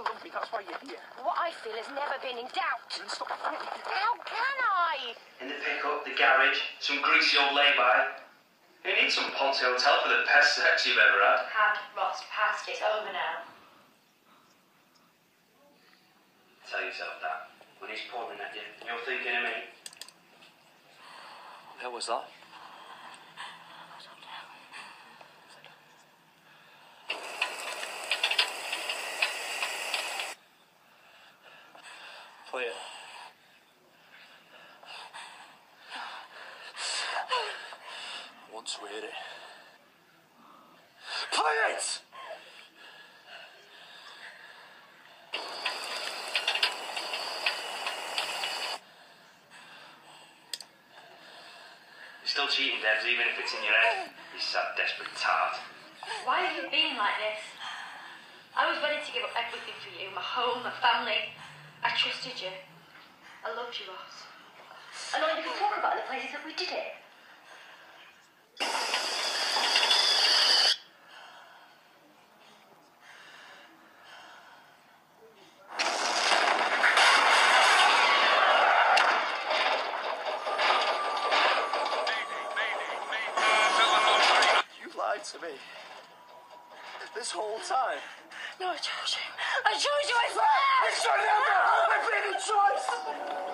love me, that's why you're here. What I feel has never been in doubt. Then stop fighting. How can I? In the pickup, the garage, some greasy old lay-by. You need some Ponte Hotel for the best sex you've ever had. Had Ross passed, it's over now. Tell yourself that. When he's pouring at you, you're thinking of me. Where was that? Play it. I want to hear it. Play it! You're still cheating, Debs, even if it's in your head. You sad, desperate tart. Why have you been like this? I was ready to give up everything for you, my home, my family. I trusted you. I loved you, Ross. And all you can talk about are the places that we did it. You lied to me. This whole time. No, I told you. I told you, I swear! It's your number! I've been a choice!